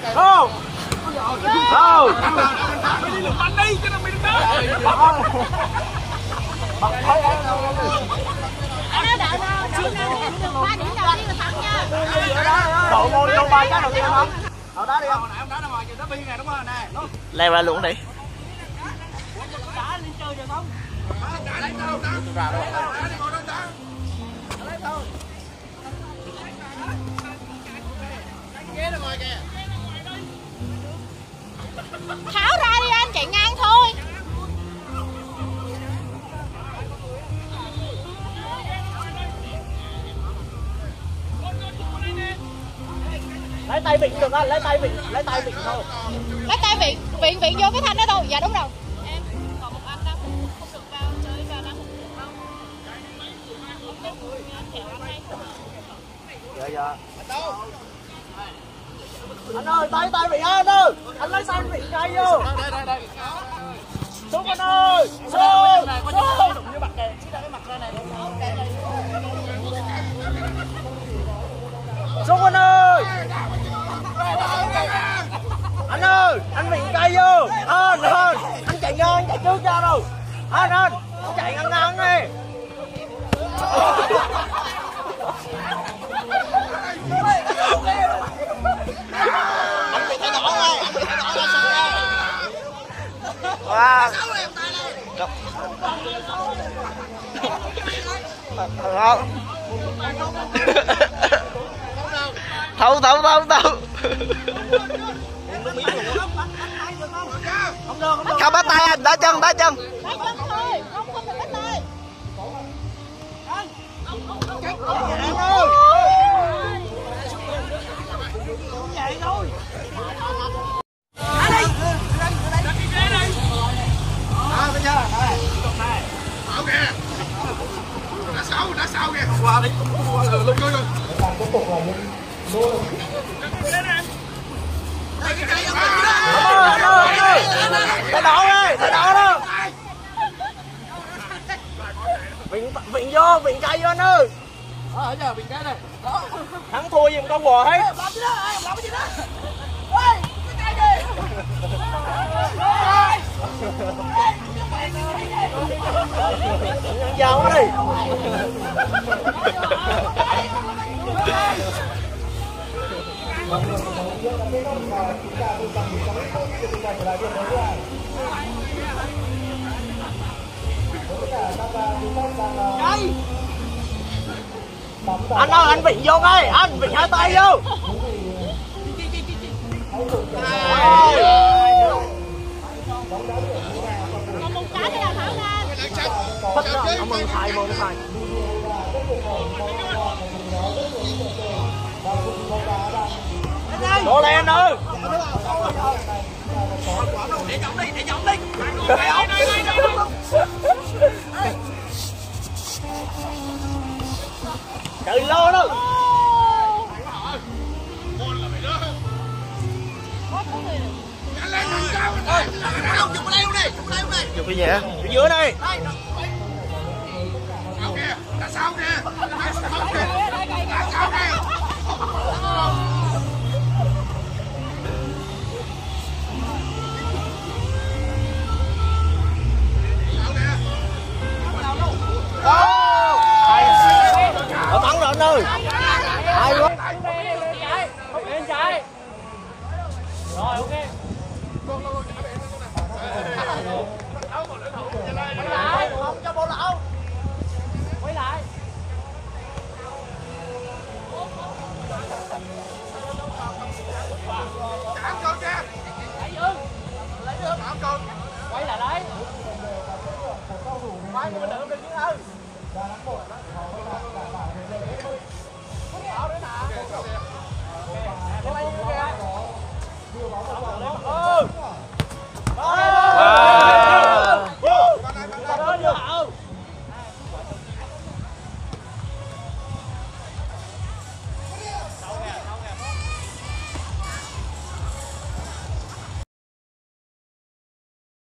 Không. Không. Mày đi lượt bánh đi, cho nên mày đừng tới. Anh nói đợi nào, xin được 3 điểm đầu tiên là thắng nha. Độ môn trong 3 cái đầu tiên không? Ở đó đi không? Hồi nãy ông đá ra ngoài kìa, đá biên này đúng không? Nè. Leo ra luôn đi. Đá lên chơi được không? Đá lấy đâu, đá. Đá đi ngồi đó đá. Đá lấy đâu. Ghế ra ngoài kìa. Tháo ra đi anh, chạy ngang thôi. Lấy tay vịn được anh, lấy tay vịn thôi. Lấy tay viện vô cái thanh đó thôi. Dạ đúng rồi. Em còn một anh đó không được vào chơi và đang không được đâu. Dạ. Anh ơi, tay vịn anh ơi. Anh lấy tay vịn cây vô. Đây. Xuống anh ơi. Xuống. Đụng với mặt kìa, chỉ cái mặt ra này. Xuống anh ơi. Anh ơi, anh vịn cây vô. Anh chạy ngang, chạy trước ra đâu. Anh chạy ngang đi. Anh bị thay đổi rồi, wow. Thâu. Không bắt tay anh, đá chân. Đá chân thôi, không được bắt tay. Vậy thôi. Bây giờ Đá sau kìa. Qua đi. Lung vô. Thay đổi đó. Vịn vô, vịn cây vô anh ơi. Ở giờ mình cái này. Đó. Thắng thua gì không có quờ hết. Làm gì đó, làm cái gì đó. Ê, cái cây gì? Ăn dao quá đi. Anh ơi, anh vịn vô ngay, anh vịn hai tay vô. Còn một cái nữa là tháo ra. Thích rồi, ông mừng thầy. Đổ lên ơi. Để giọng đi. Trời lô đó. Chụp cái gì hả? Ở dưới đây. Đá sau kìa. Đá sau kìa. Ở bắn rồi anh ơi. Hay quá. Bên trái. Rồi ok. Quay lại. Không cho bộ lậu. Quay lại. Chạm con kìa. Lấy được. Chạm con. Quay lại đấy. Quay bên đường bên dưới thôi.